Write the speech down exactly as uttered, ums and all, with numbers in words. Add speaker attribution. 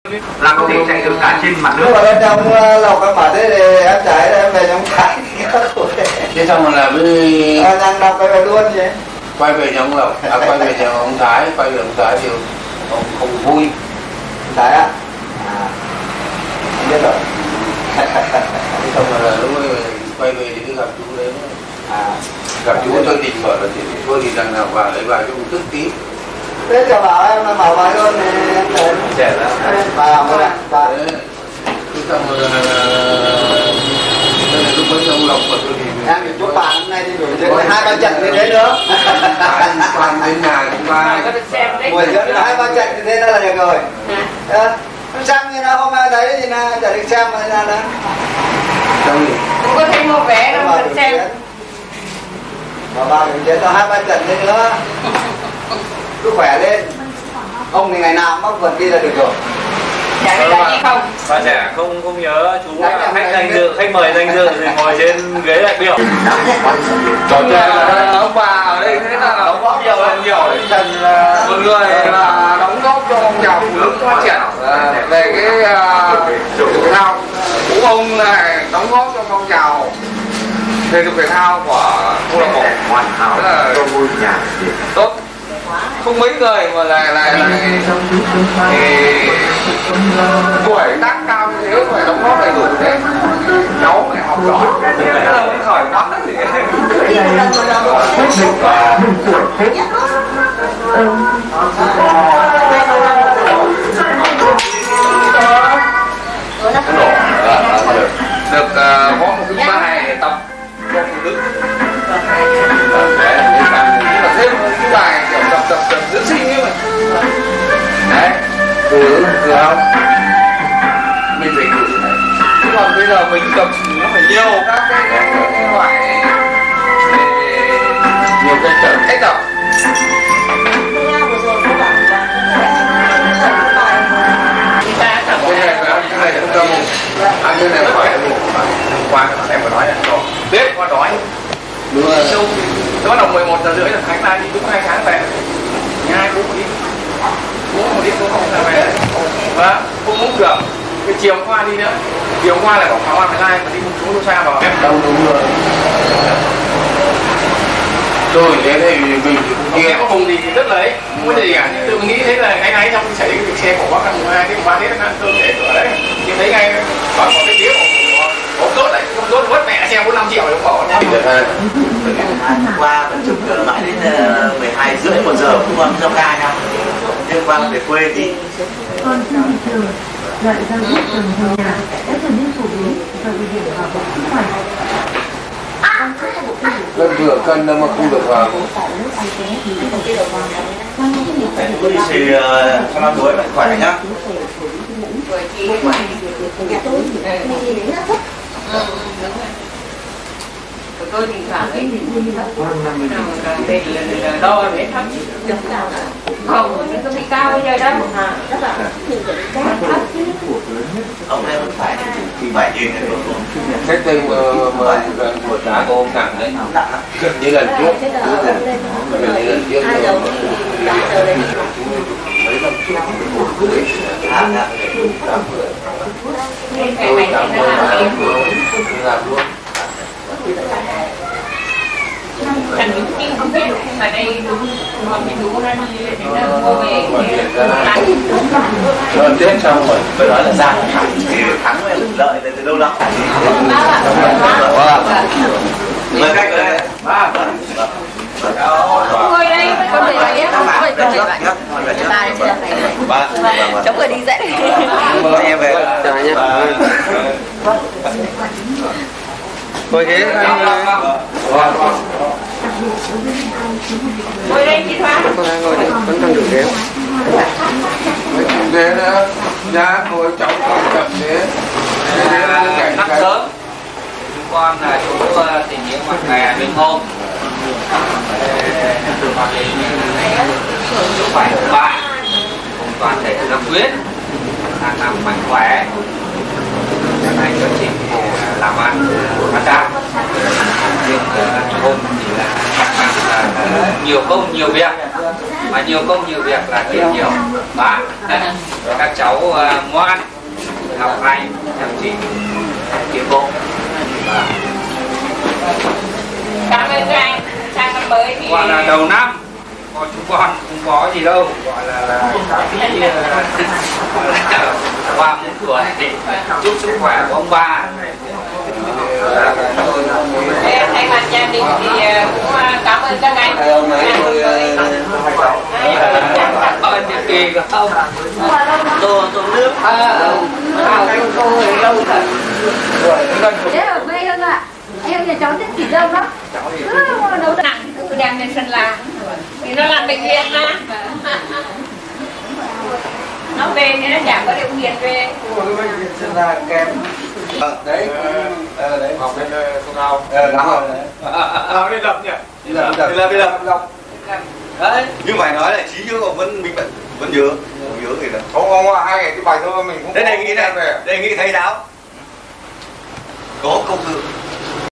Speaker 1: là có thể chạy được cả trên mặt nước.
Speaker 2: Nhưng mà bên trong lọc em mở thế thì em chạy em về trong thái.
Speaker 3: Thế xong rồi là với
Speaker 2: à, đang đọc về luôn vậy.
Speaker 3: Quay về nhà ông Lộc, à, quay về nhà ông Thái, quay về ông Thái thì ông không vui.
Speaker 2: Thái á? À, không biết rồi.
Speaker 3: Thế xong rồi là lúc ấy quay về thì cứ gặp chú đấy. À, gặp chú tôi định bảo là thì thôi thì đằng nào vào lấy vào cho một tức tí.
Speaker 2: Thế cho bảo em là bảo bài luôn thì em đến.
Speaker 3: Trẻ lắm.
Speaker 2: Vào rồi ạ. Vào.
Speaker 3: Thế xong rồi là lúc mới ông Lộc và tôi thì
Speaker 2: em thì chúc bạn hôm nay đi buổi diễn hai ba trận như thế nữa.
Speaker 3: toàn đến nhà chúng ta
Speaker 2: buổi diễn hai ba trận như thế là được rồi. À, xem như nó hôm nay thấy thì là chả được xem mà là đó.
Speaker 3: Không gì?
Speaker 4: Không có thấy mua vé đâu mà xem.
Speaker 2: Mà vào buổi diễn cho hai ba trận thế nữa. Cứ khỏe lên. Ông thì ngày nào mắc vượt đi là được rồi.
Speaker 4: Dạ biết đánh gì không?
Speaker 5: Bạn trẻ không không nhớ chú là khách danh dự, khách mời danh dự thì ngồi trên ghế đại biểu.
Speaker 3: Trò chơi
Speaker 5: là ông bà ở đây thế là đóng góp nhiều hơn nhiều. Thành là một người là đóng góp cho phong trào phụ nữ phát triển về cái thể dục thể thao. Cũng ông này đóng góp cho phong trào thể dục thể thao của câu lạc bộ hoàn hảo, rất là tốt. Không mấy người mà lại lại tuổi tác cao như thế phải đóng góp đầy đủ thế. Cháu phải học giỏi, rất là muốn khỏi quá thì được có một cái bài để tập cho phụ nữ. Là thêm một cái bài kiểu tập tập tập dưỡng sinh ấy mà. Đấy, thử thử không? Mình phải thử đấy. Chứ còn bây giờ mình tập nó phải nhiều các cái, cái, cái, cái loại nhiều cái tập cách tập. Cái này phải ăn cái này không đâu. Ăn cái này phải ăn qua em vừa nói là biết qua đói. Đúng rồi. Nó đồng mười một giờ rưỡi là Khánh ra đi đúng hai tháng về. Nhà hai bố một đi. Bố một đi bố không ra về. Và không muốn được. Cái chiều qua đi nữa. Chiều qua lại bảo pháo ăn lai mà đi một chú đâu xa vào. Em đâu đúng rồi.
Speaker 3: Tôi thế thì mình
Speaker 5: nghe có cùng thì rất là ấy. Không có gì cả. Nhưng tôi nghĩ thấy là anh ấy trong xảy cái việc xe của bác thằng hai cái ba thế nó tôi để cửa đấy. Nhưng thấy ngay có một cái tiếng không tốt đấy, không tốt mất mẹ xe bốn mươi lăm triệu cũng bỏ nhá.
Speaker 1: Qua vẫn chụp cửa mãi đến mười hai rưỡi một giờ cũng còn trong ca nhau. Nhưng qua về quê thì
Speaker 6: còn trên thị trường, loại rau diếp trồng trong nhà đã trở nên phổ biến và nguy hiểm vào bậc sức khỏe.
Speaker 3: cân vừa cân đâu mà không được vào.
Speaker 1: cứ đi xì cho năm đuối bạn khỏe nhá.
Speaker 4: Tôi thỉnh thoảng ấy thì đo để thấp không, nó bị cao bây giờ đó.
Speaker 1: Ông đây vẫn phải thì phải nhìn cái luôn.
Speaker 3: Cái tên mà mà gần của đá của ông nặng đấy, gần như lần trước, gần như lần trước mấy năm trước tôi cảm ơn làm luôn.
Speaker 4: Thành những cái không biết ở đây mà mình đủ ra đi thì nó vô về
Speaker 3: rồi Tết xong rồi
Speaker 1: phải nói là ra thì thắng với lợi từ đâu lắm. Mời khách rồi.
Speaker 4: ngồi đây con người này á, chống người đi dễ.
Speaker 1: Mời em về.
Speaker 2: Chào anh nhé.
Speaker 5: Ngồi ghế
Speaker 4: ngồi đây chị Thoa.
Speaker 2: Ngồi đây, vẫn còn được ghế.
Speaker 3: ghế nữa, giá ngồi cháu còn chậm ghế.
Speaker 5: Nắp sớm. Chúng con là chú tình nghĩa mặt hè bên hôm. Từ mặt đến chú phải thứ ba. Cùng toàn thể Lâm Quyết. Hàng năm mạnh khỏe. Hôm nay cho chị làm ăn phát đạt. Nhưng hôm thì là nhiều công nhiều việc.
Speaker 7: mà nhiều công nhiều việc là tiền nhiều. Và các cháu uh, ngoan, học hành, chăm chỉ, tiến bộ.
Speaker 4: Cảm ơn anh, sang năm mới thì
Speaker 7: gọi là đầu năm, còn chúng con không có gì đâu, gọi là là qua một tuổi thì chúc sức khỏe của ông bà.
Speaker 4: thay mặt gia đình thì cũng cảm ơn các anh.
Speaker 7: Cảm ơn Việt Kỳ của ông.
Speaker 1: Đồ đồ nước.
Speaker 4: Thảo cho cô người lâu thật.
Speaker 6: Thế ở quê hơn ạ. Em nhà cháu thích chỉ lâu lắm. Cứ nấu
Speaker 4: Nặng thì cứ đem lên sân la. Thì nó làm bệnh viện mà. Nó về thì nó chẳng có điều kiện về.
Speaker 2: Sân la kém. Đấy. Đấy.
Speaker 5: Học bên sông Ao.
Speaker 2: Ờ, đúng rồi.
Speaker 5: Ao đi lập nhỉ?
Speaker 2: Đi lập, đi
Speaker 5: lập, đi lập.
Speaker 2: Đấy.
Speaker 1: Nhưng phải nói là trí nhớ của vẫn mình vẫn vẫn nhớ, vẫn nhớ thì là.
Speaker 5: Không không hai ngày cái bài thơ mình cũng
Speaker 1: Đây đề nghị này, đề nghị thầy giáo có công dự